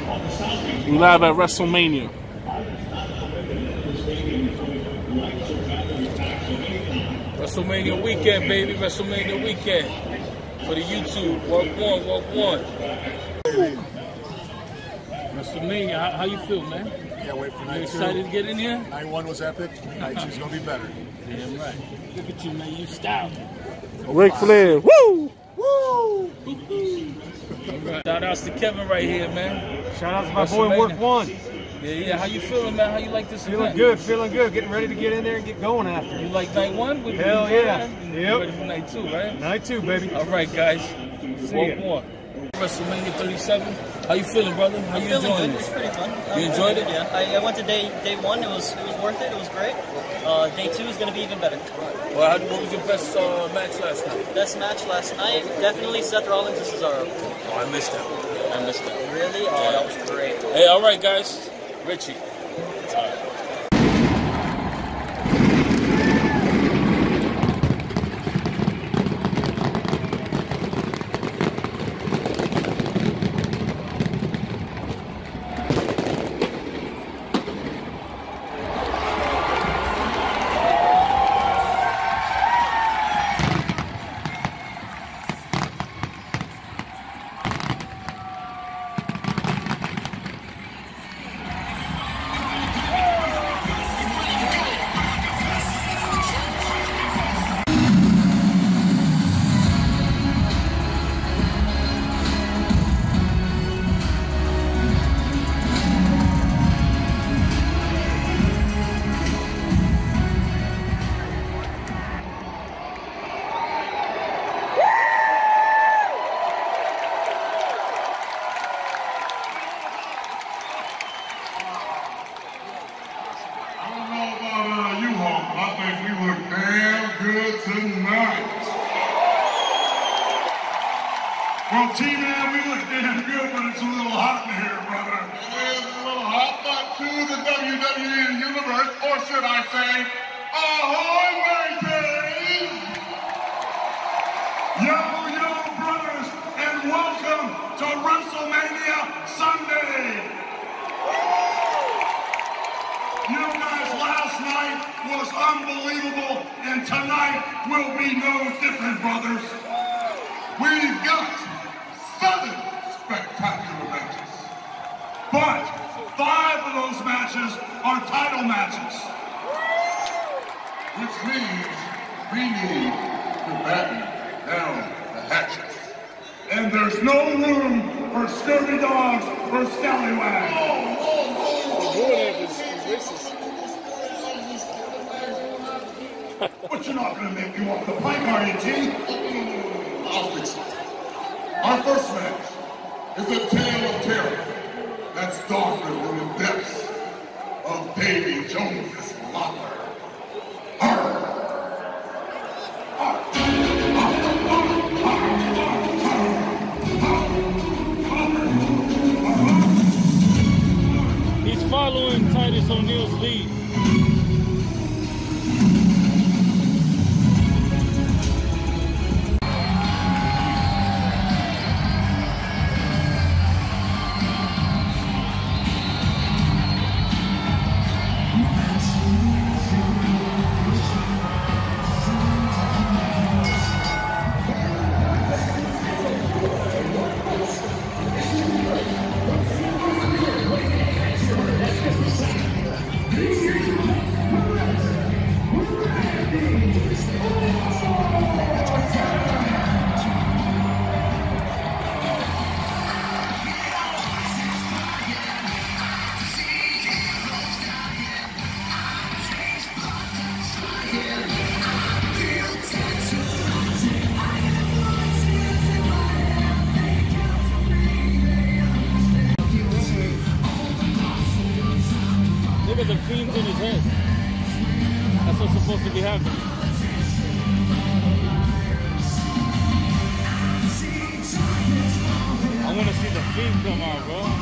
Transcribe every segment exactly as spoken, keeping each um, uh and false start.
We live at WrestleMania. WrestleMania weekend, baby. WrestleMania weekend. For the YouTube. Walk one, walk one. WrestleMania, how, how you feel, man? Can't wait for night two. You excited to get in here? Night one was epic. Night two's gonna be better. Damn right. Look at you, man. You style. Ric Flair. Woo! Woo! Right. Shout outs to Kevin right here, man. Shout out to my boy Work One. Yeah, yeah. How you feeling, man? How you like this Feeling event? good, feeling good. Getting ready to get in there and get going after. You like night one? With Hell yeah. Yep. Ready for night two, right? Night two, baby. All right, guys. Walk one. WrestleMania thirty-seven. How you feeling, brother? How you enjoying it? It was pretty fun. You enjoyed it? Yeah. I, I went to day day one. It was it was worth it. It was great. Uh, day two is going to be even better. Well, how, what was your best uh, match last night? Best match last night? Definitely Seth Rollins and Cesaro. Oh, I missed that. I missed that. Really? Oh, yeah. That was great. Hey, all right, guys. Richie. All right. Well, T-Man, we look damn good, but it's a little hot in here, brother. It is a little hot, but to the W W E universe, or should I say, ahoy, mateys! Yo, yo, brothers, and welcome to WrestleMania Sunday! You guys, last night was unbelievable, and tonight will be no different, brothers. We've got seven spectacular matches, but five of those matches are title matches, which means we need to batten down the hatches. And there's no room for scurvy dogs or scallywags. Oh, oh, oh, oh. But you're not going to make me walk the plank, are you, T? I'll fix it. Our first match is a tale of terror that's darker than the depths of Davy Jones's locker. Arr! Arr! He's following Titus O'Neil's lead. Look at the fiends in his head. That's what's supposed to be happening. I want to see the fiend come out, bro.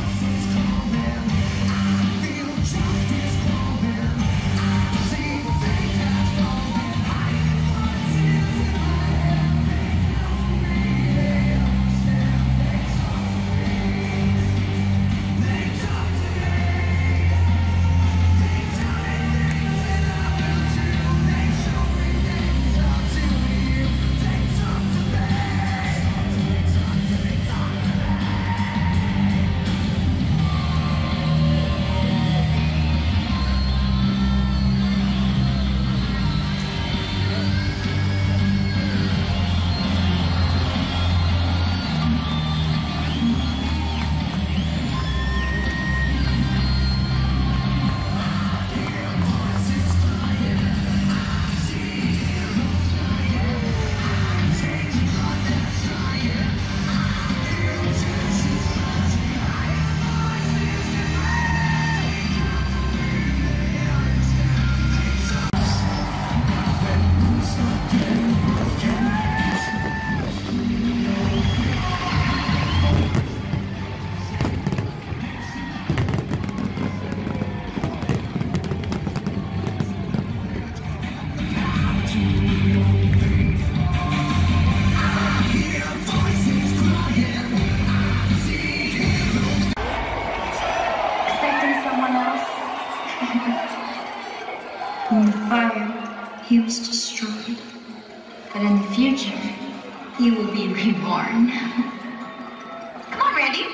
he was destroyed. But in the future, he will be reborn. Come on, Randy.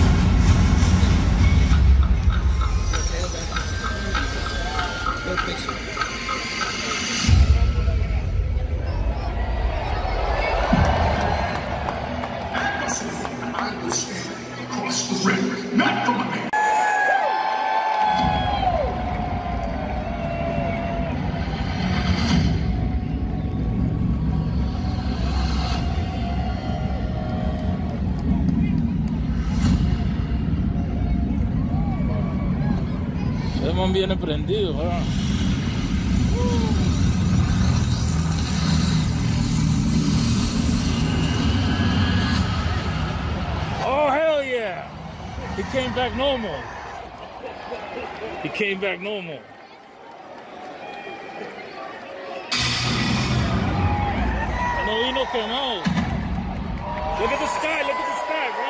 No picture. I will stand across the ring, not from a man. Hemos bien aprendido, ¿verdad? Oh, hell yeah! He came back normal. He came back normal. No vino quemado. Look at the sky, look at the sky, bro.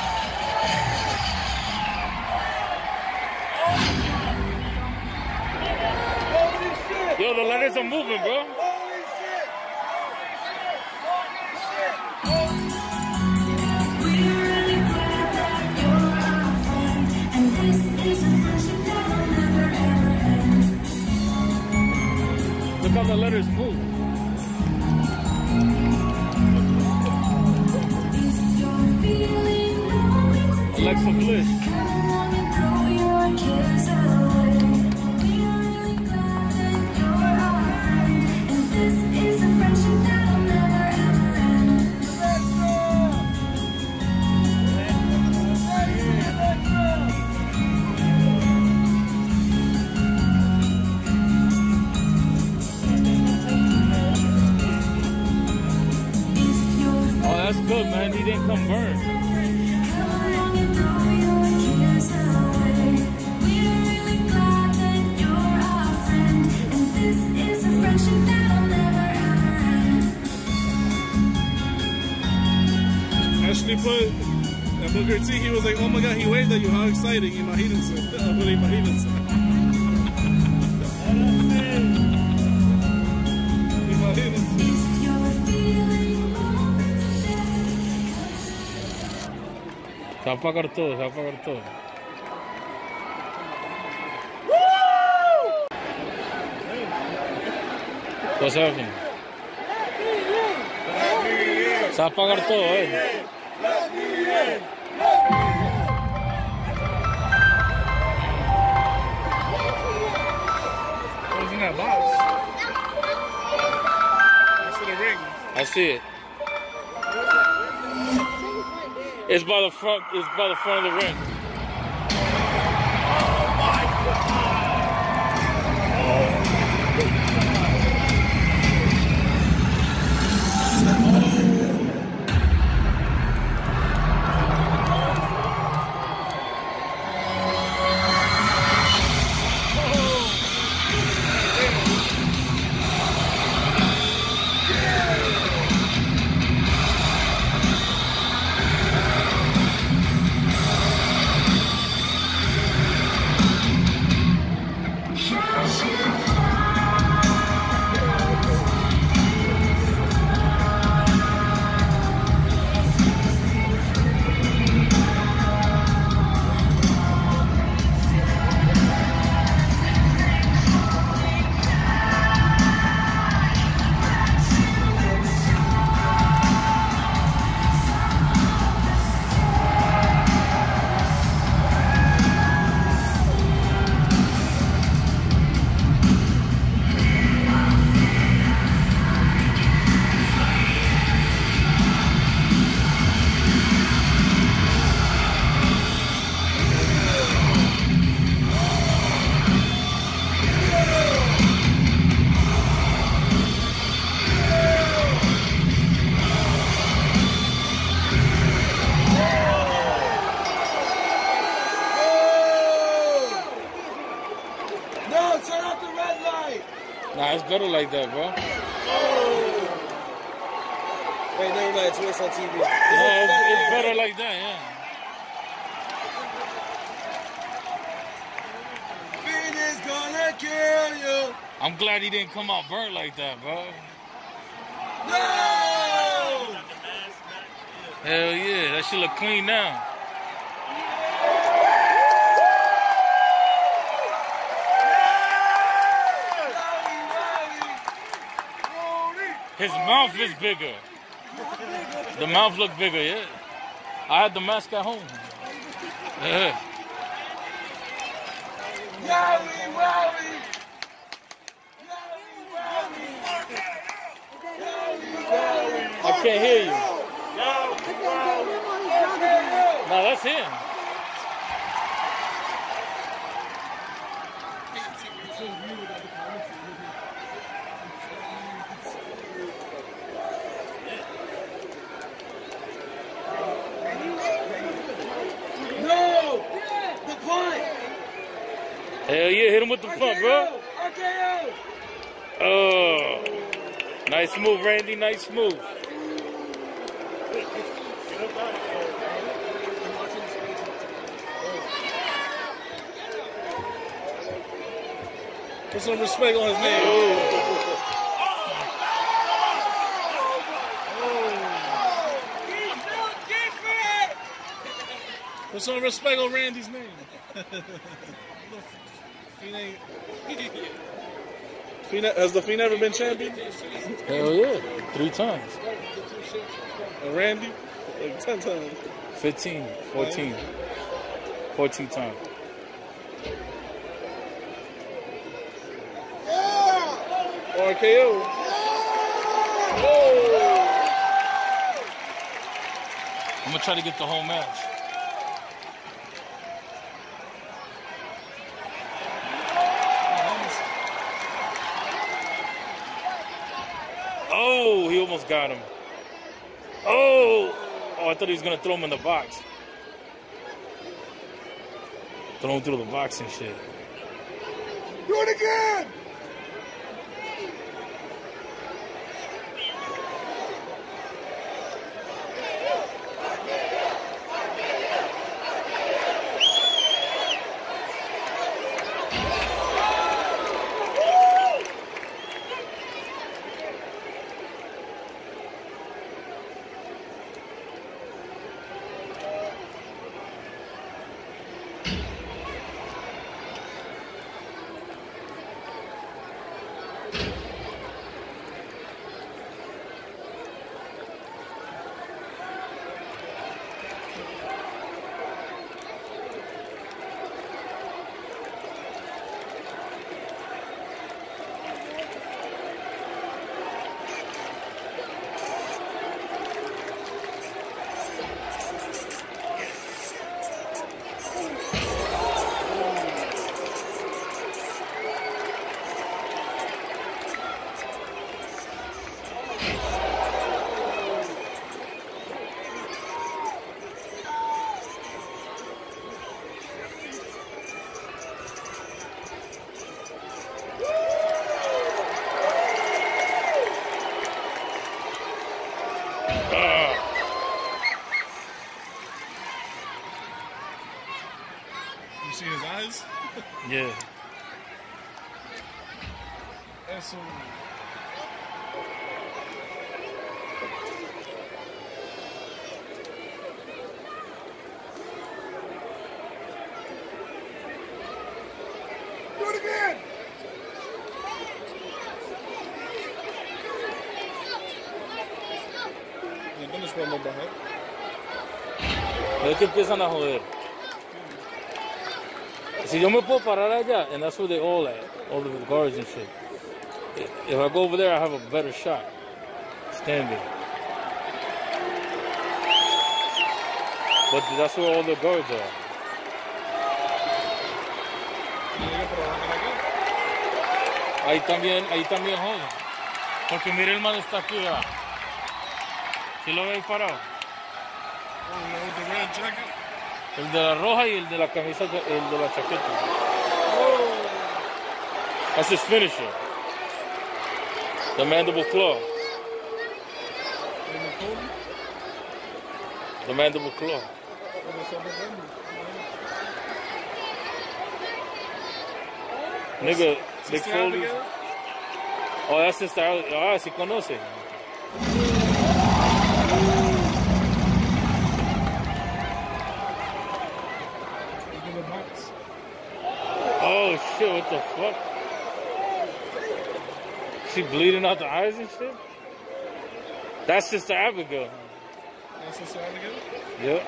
Yo, the letters are moving, bro. Holy shit! We're really glad that you're our friend, and this is a friendship that will never ever end. Look how the letters move. If you're feeling lonely today, Alexa Bliss. come along and throw your cares away. We're really glad that you're our friend, and this is a friendship that will never ever end. Oh, that's good, man. He didn't come burn. Come along and throw your cares away. We're really glad that you're our friend, and this is a friendship that'll never ever end. Ashley put, and Booker T, he was like, oh my god, he waved at you, how exciting, imagínense. But imagínense. Imagínense. If you're feeling lonely today, Se va a apagar todo, se va a apagar todo. What's happening? Se va a apagar todo, eh. What's in that box? I see the ring. I see it. It's by the front. It's by the front of the ring. No, turn off the red light. Nah, it's better like that, bro. Wait, never mind. It's worse on T V. No, it's, it's better like that, yeah. Venus gonna kill you. I'm glad he didn't come out burnt like that, bro. No! Hell yeah, that shit look clean now. His mouth is bigger. The mouth look bigger, yeah. I had the mask at home. Yeah. Yowie, wowie. I can't hear you. No, that's him. No! The punt! Hell yeah, hit him with the pump, bro. R K O! Oh, nice move, Randy. Nice move. Put some respect on his name. Oh. Put some respect on Randy's name. Fiend, has the Fiend ever been champion? Hell yeah, three times. And Randy? Like ten times. fifteen, fourteen. fourteen times. R K O. I'm gonna try to get the whole match. Oh, he almost got him. Oh, oh, I thought he was gonna throw him in the box. Throw him through the box and shit. Do it again! You see his eyes? Yeah. That's so. Do it again! ¿Dónde podemos bajar? Es que empiezan a joder. Si yo me puedo parar allá, and that's where they all at, all the guards and shit. If I go over there, I have a better shot. Standing. But that's where all the guards are. Ahí también, ahí también joden. Porque mire, el man está aquí, ¿verdad? ¿Sí lo veis parado? El de la roja y el de la camisa, el de la chaqueta. That's his finisher. The mandible claw. The mandible claw. Nigga, Big Sister Foley. Abigail? Oh, that's Sister Abigail. Ah, sí conoce. Oh shit, what the fuck? She bleeding out the eyes and shit? That's Sister Abigail. That's Sister Abigail? Yep.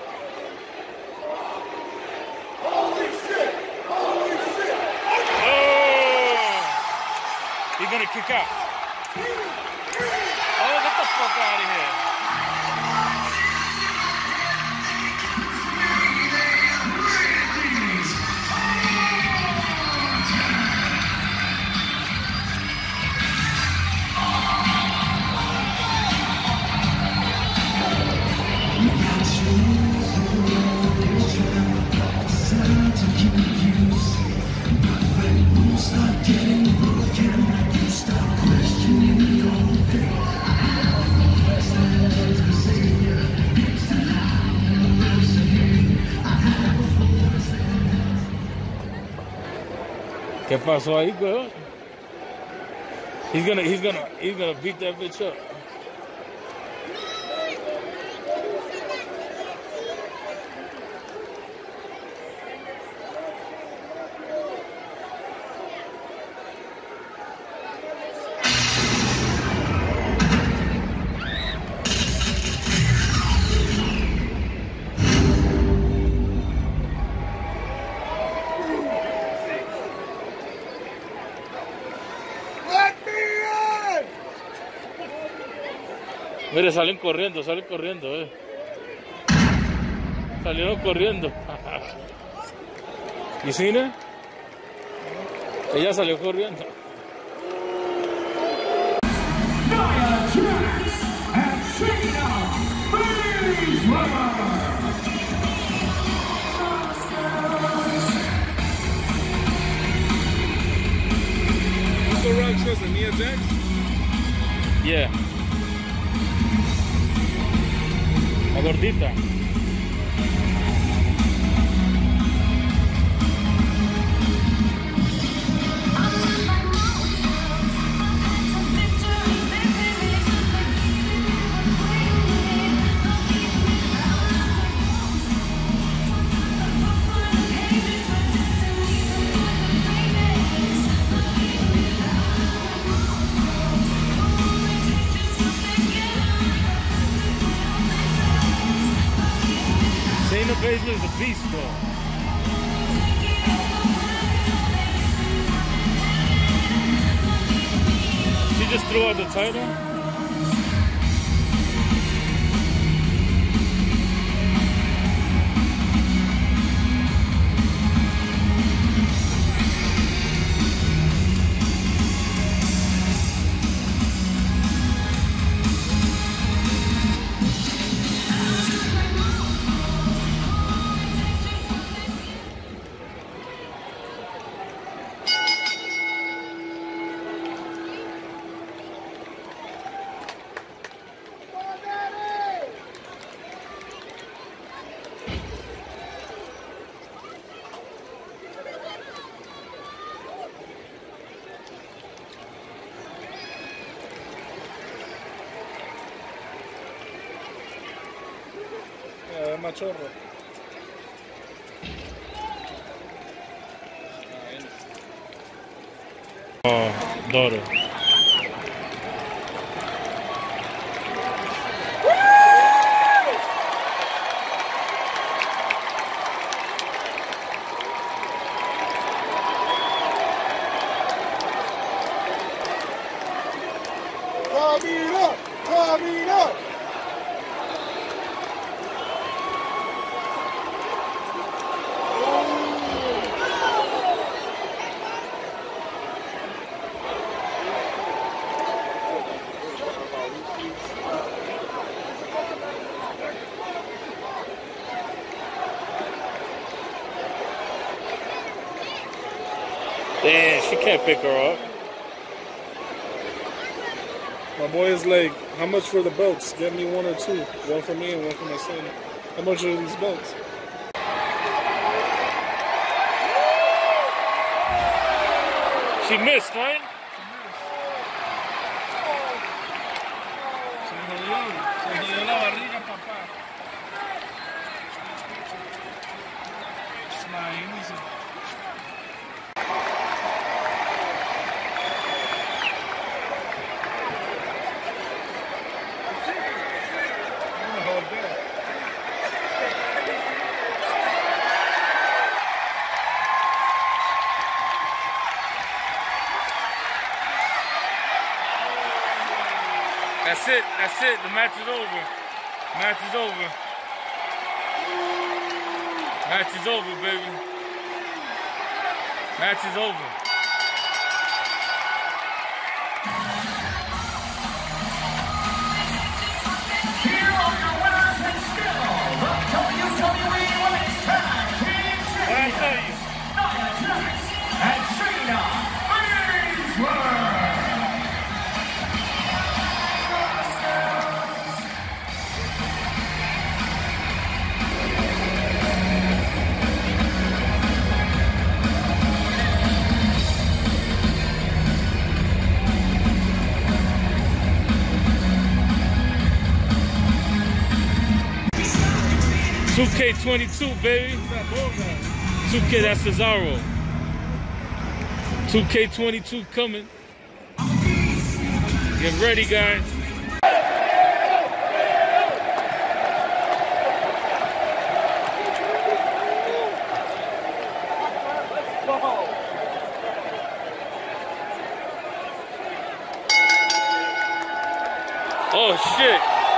Holy shit! Holy shit! Oh! He's gonna kick out. Oh, get the fuck out of here. ¿Qué pasó ahí, girl? He's gonna, he's gonna, he's gonna beat that bitch up. Mire, salen corriendo, salen corriendo, eh. Salieron corriendo. ¿Y Cine? Ella salió corriendo. Who's the rock sister? Nia Jax? Yeah. La gordita. Shayna Baszler is a beast, bro. She just threw out the title. Yeah, machorro. Oh, daughter. Coming up! Coming up! Damn, she can't pick her up. My boy is like, how much for the belts? Get me one or two. One for me and one for my son. How much are these belts? She missed, right? Se jodió. Se jodió la barriga, papá. Imagínense. That's it. That's it. The match is over. Match is over. Match is over, baby. Match is over. Here are your winners and still the W W E Women's Tag Team What I tell you? Nia Jax and Shayna Baszler. two K twenty-two, baby. two K, that's Cesaro. two K twenty-two coming. Get ready, guys. Oh, shit.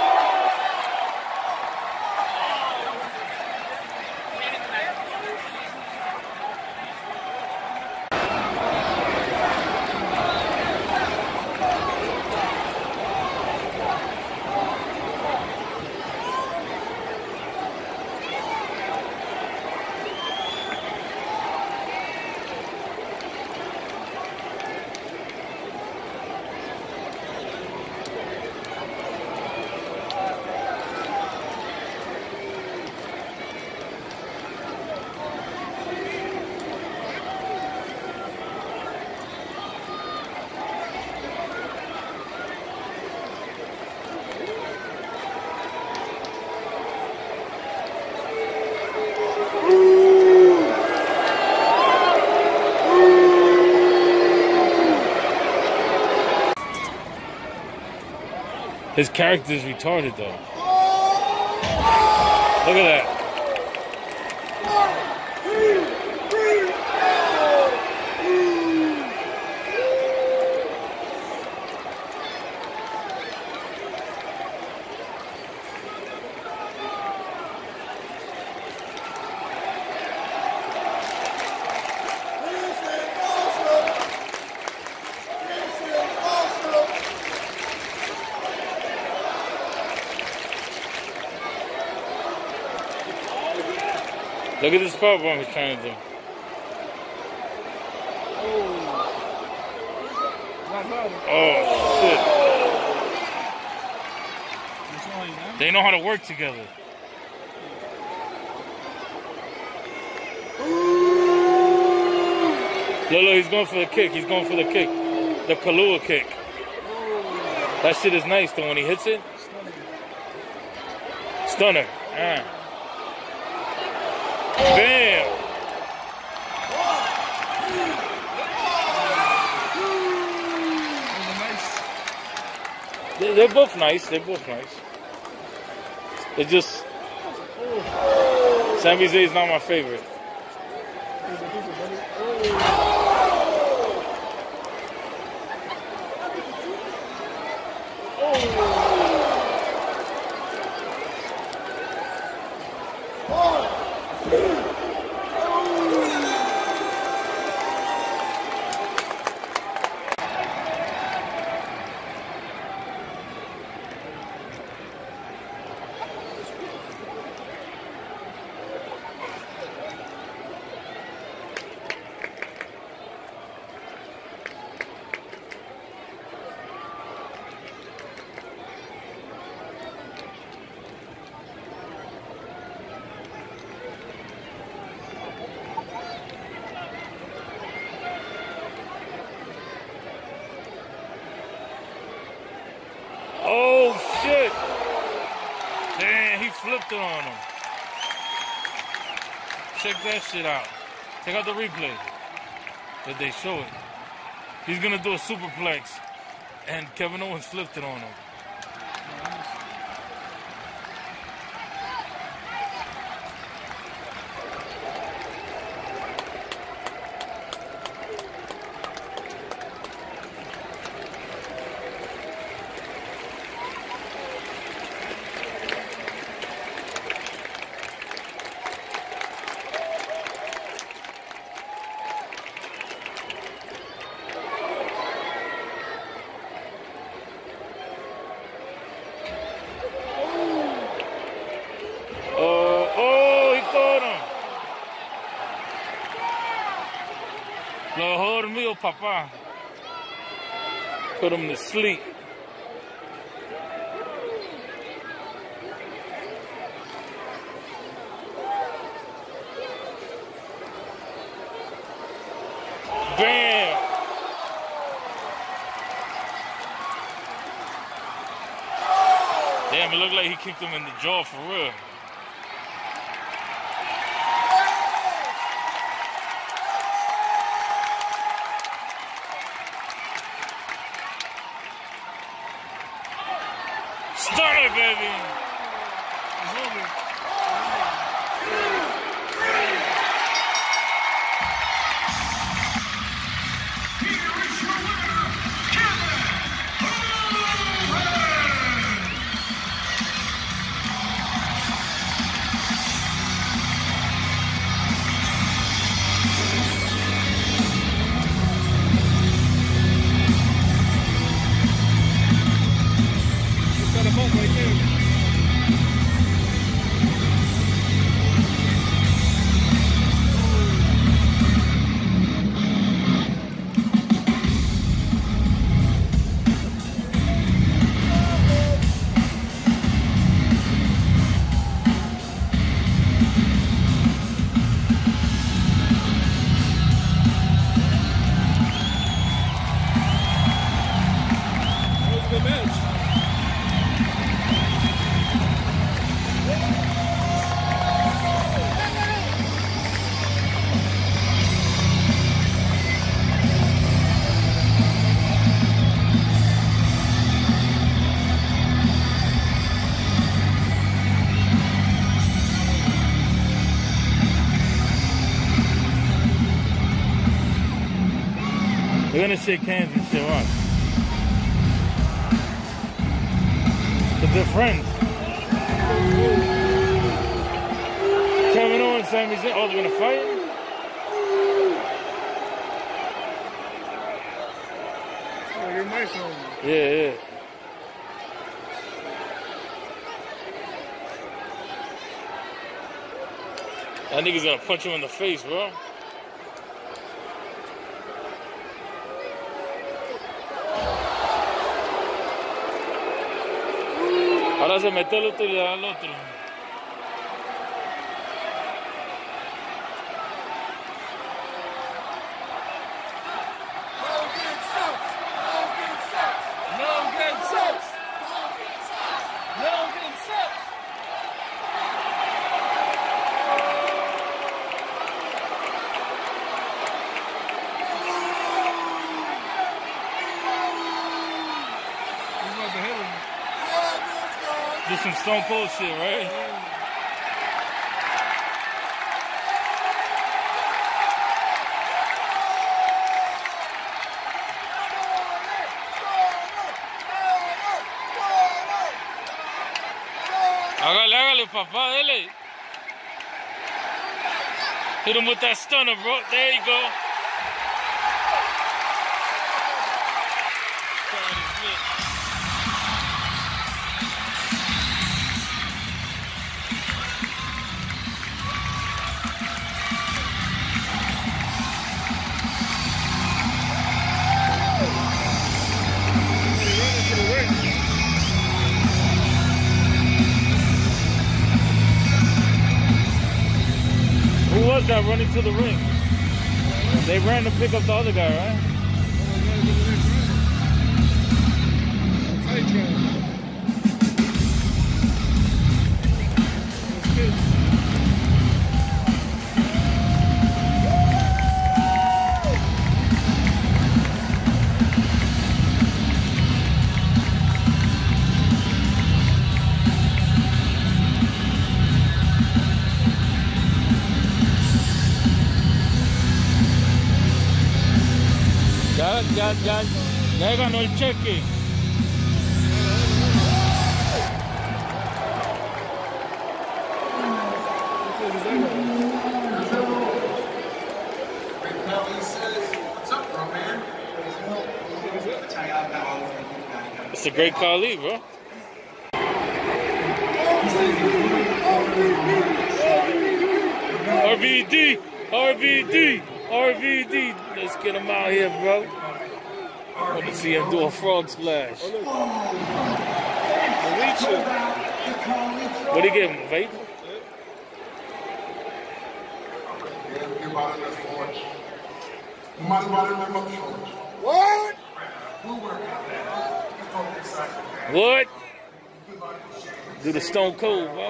His character's retarded, though. Look at that. Look at this power bomb he's trying to do. Oh, shit. They know how to work together. Look, look, he's going for the kick. He's going for the kick. The Kalua kick. That shit is nice, though, when he hits it. Stunner. Ah. Bam! They're both nice. They're both nice. It's just Sami Zayn is not my favorite. flipped it on him. Check that shit out. Check out the replay. That they show it. He's gonna do a superplex, and Kevin Owens flipped it on him. Mejor mío, papá. Put him to sleep. Bam! Damn, it looked like he kicked him in the jaw for real. Stunner, baby! It's over. Here is your winner, Kevin Owens! Set him up right there. That was a good match. They're gonna shake hands and shit, watch. Cause they're friends. Kevin Owens, Sami Zayn. Oh, they're gonna fight? Oh, you're my phone. Yeah, yeah. That nigga's gonna punch him in the face, bro. Ahora se mete el otro y le da al otro. No good sex. No good sex. He's about to hit him. Do some Stone Cold shit, right? Hágale, hágale, papá, dele. Hit him with that stunner, bro. There you go. Who was that running to the ring? They ran to pick up the other guy, right? Tight train. kids. Ya, ya, ya, ya ganó el cheque. It's a great Khali, bro. R V D, R V D, R V D. Let's get him out here, bro. I want to see him do a frog splash. What do you give him, vape? What? What? Do the Stone Cold, bro.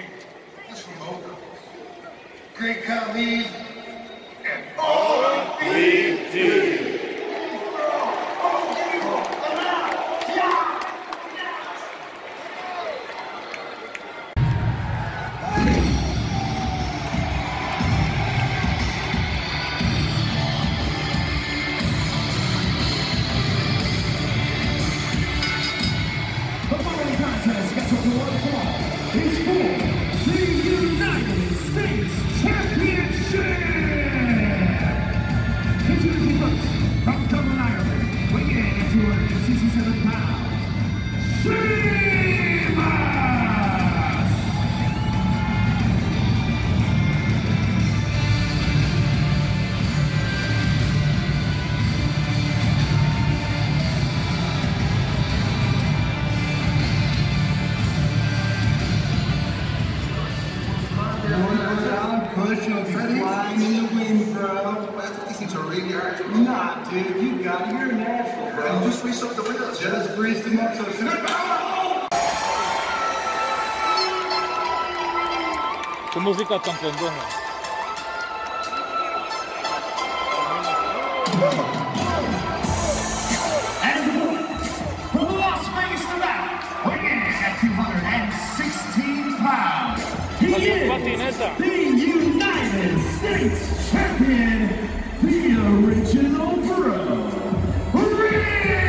Great Khali and R V D. Push will be flying in the wind, bro. These things are really hard to Nah, dude, you got it. You're natural, bro. You just grease up the wheels. Just grease them up so it's ¿Qué música tan pendeja? And from Las Vegas, Nevada, weighing in at two hundred sixteen pounds, he is the United States champion, the original bro, Reno!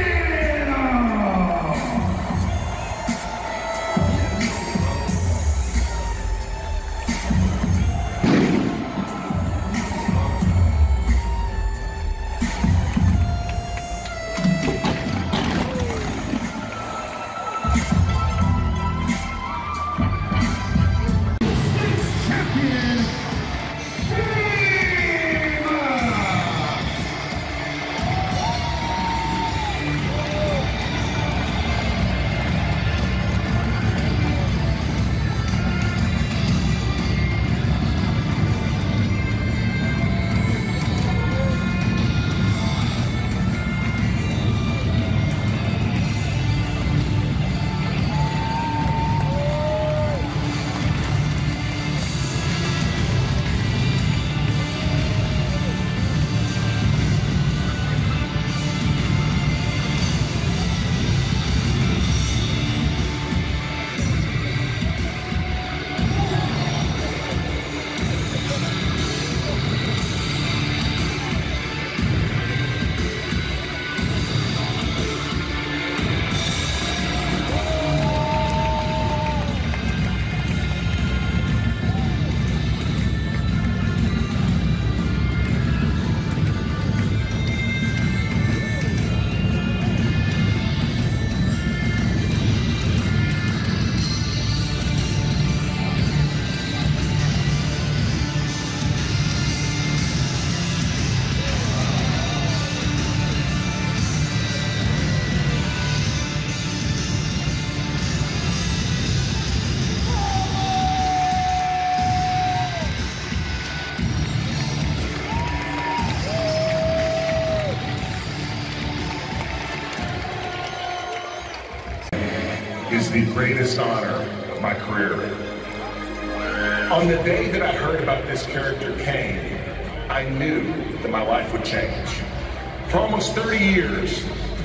is the greatest honor of my career. On the day that I heard about this character, Kane, I knew that my life would change. For almost thirty years,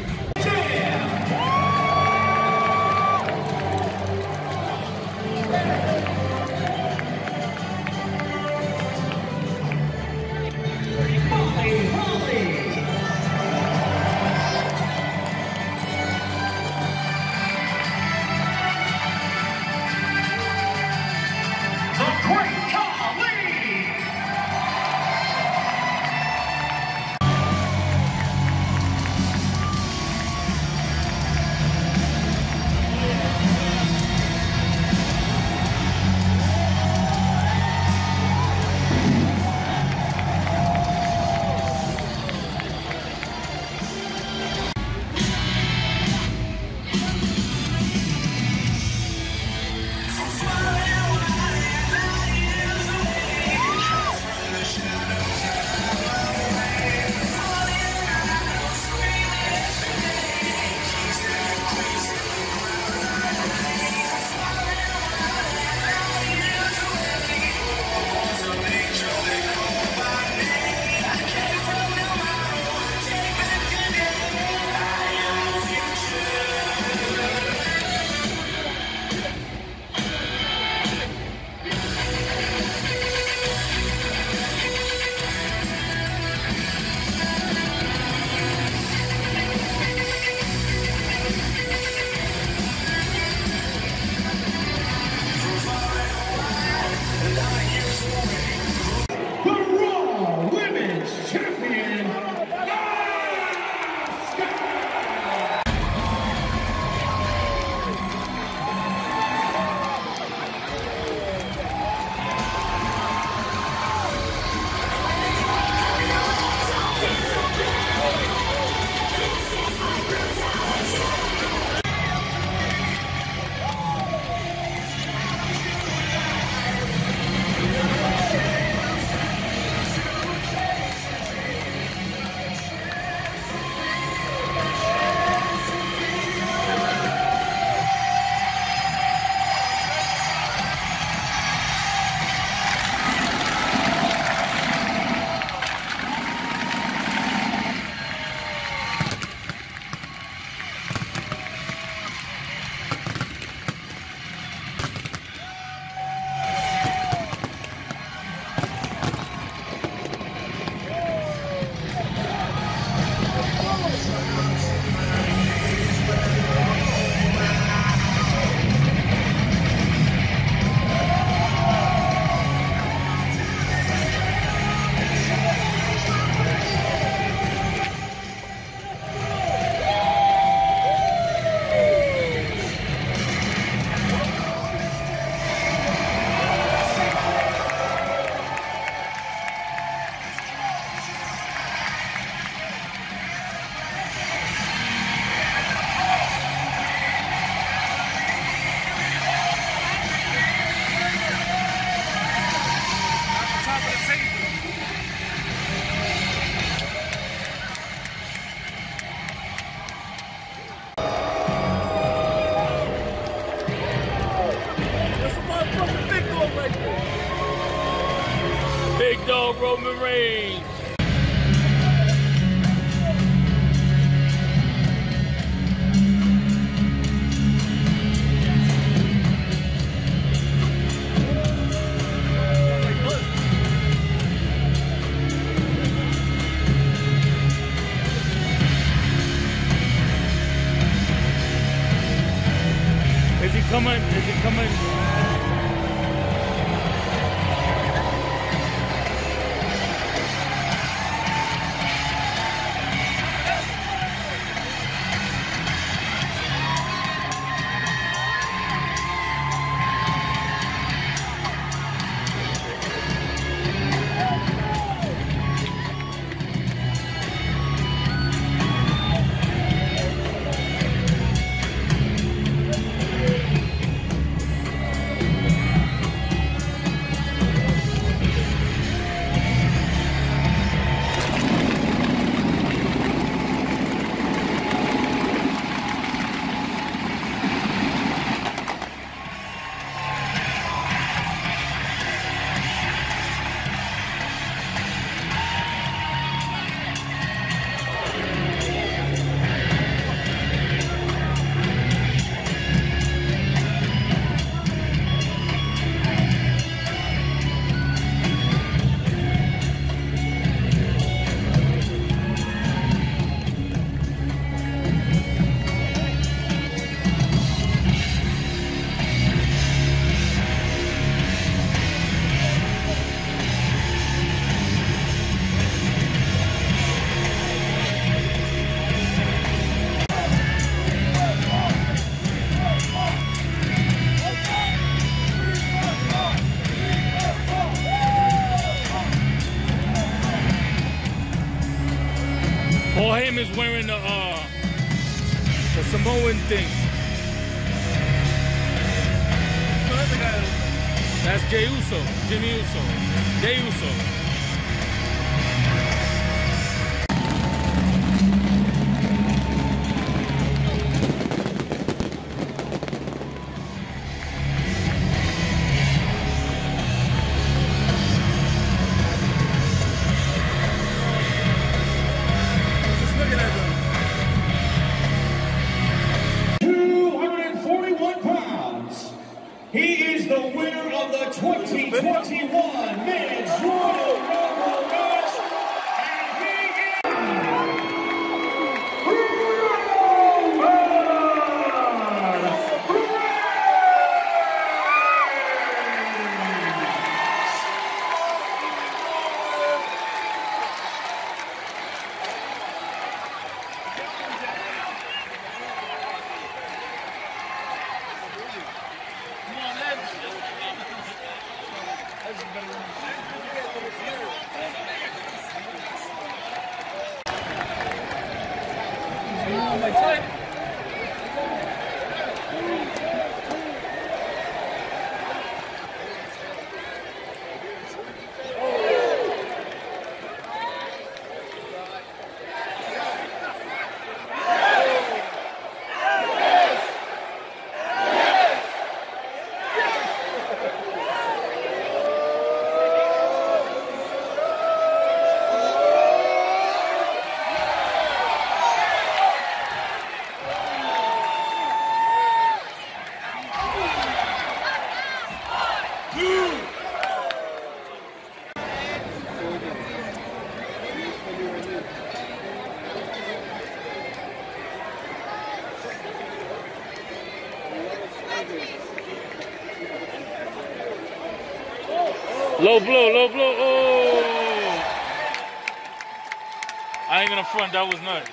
Big dog Roman Reigns. Is he coming? Is he coming? Paul Heyman's wearing the uh the Samoan thing. That's Jey Uso, Jimmy Uso, Jey Uso. He is the winner of the twenty twenty-one Men's Royal Rumble match, and he is Low blow, low blow. Oh! I ain't gonna front. That was nice.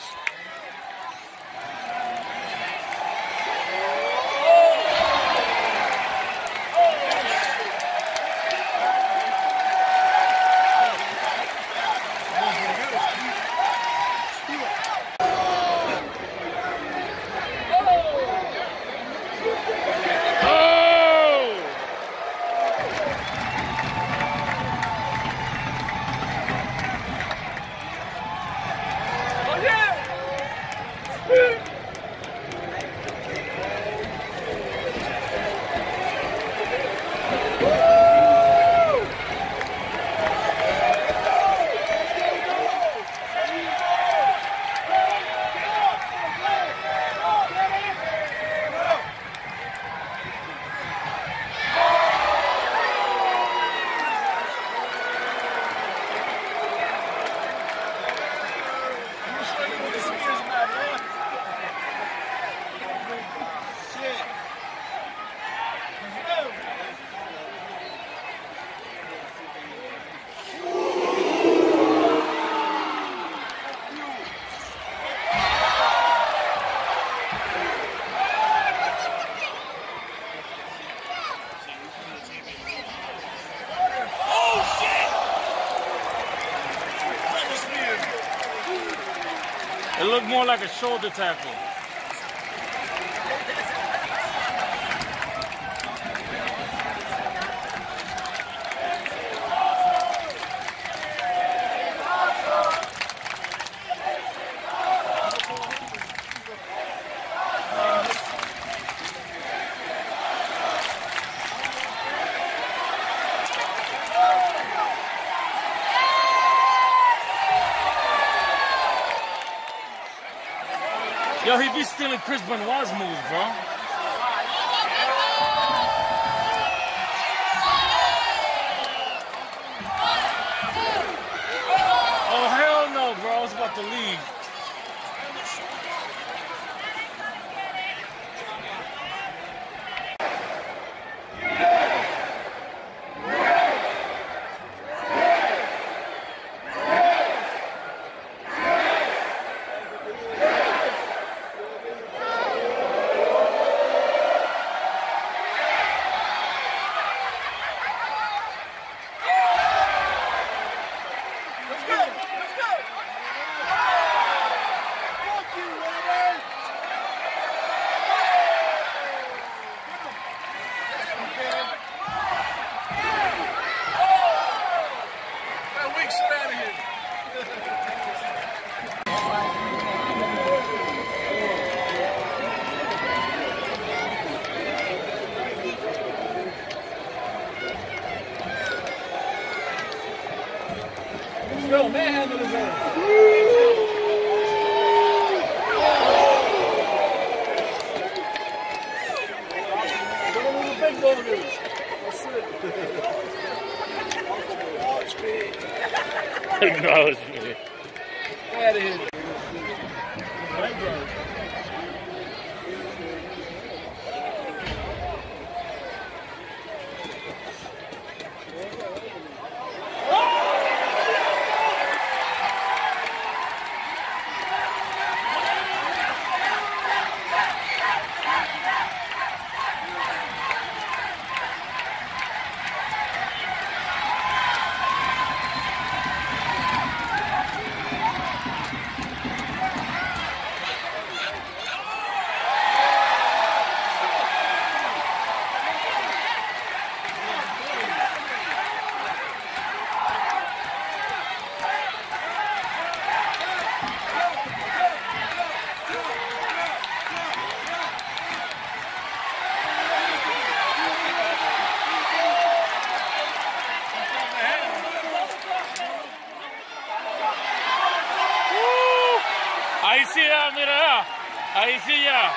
It looked more like a shoulder tackle. Yo, he be stealing Chris Benoit's moves, bro. Oh, hell no, bro. I was about to leave. Ouch, man. Get out of here. Ahí sí ya, mira, ahí sí ya.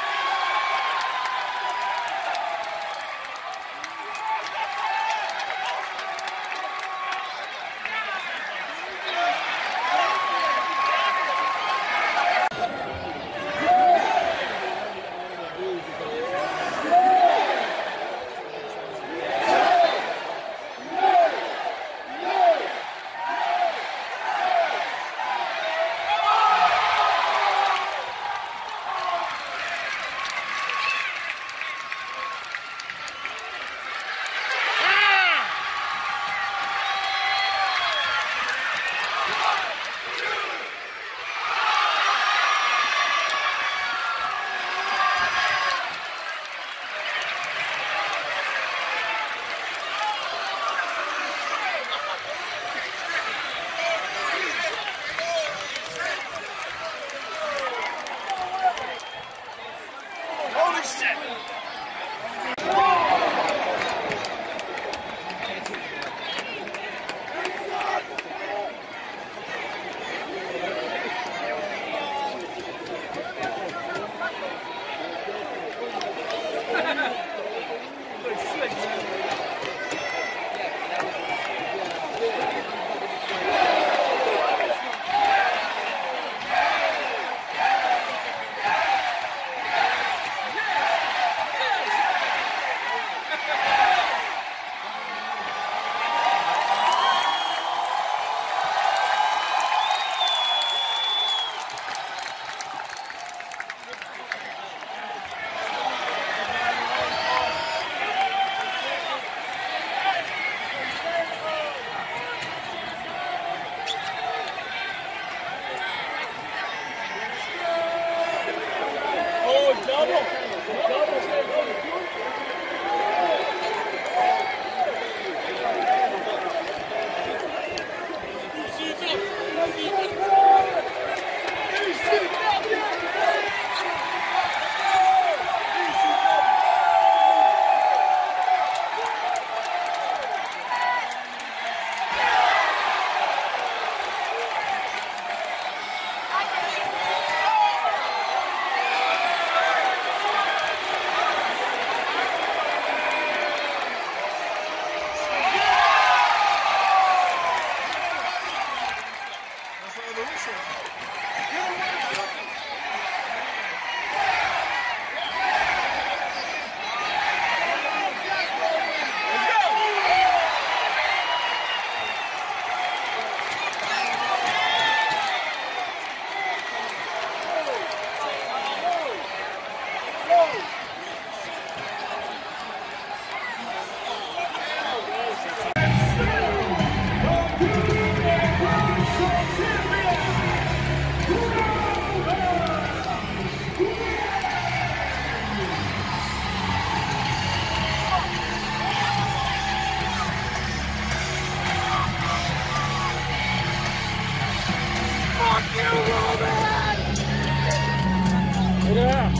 Mira,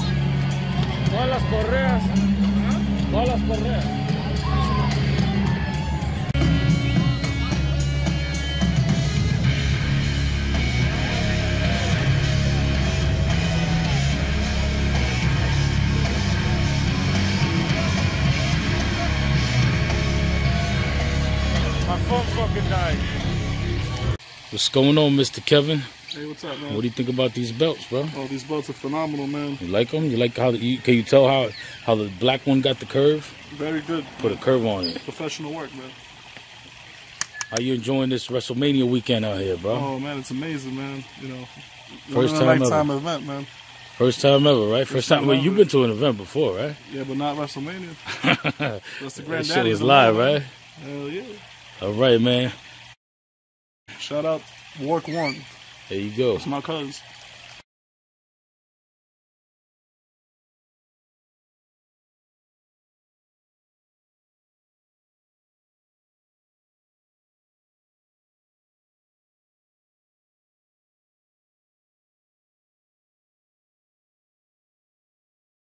todas las correas, todas las correas. My phone fucking died. What's going on, Mister Kevin? Hey, what's up, man? What do you think about these belts, bro? Oh, these belts are phenomenal, man. You like them? You like how? You, can you tell how how the black one got the curve? Very good. Put a curve on it. Professional work, man. How you enjoying this WrestleMania weekend out here, bro? Oh man, it's amazing, man. You know, First a time lifetime ever. event, man. First time ever, right? First, First time. time Well, you've ever. been to an event before, right? Yeah, but not WrestleMania. That's the That granddaddy. shit was of them live, all, man. right? Hell yeah. All right, man. Shout out Work One. There you go. It's my cuz.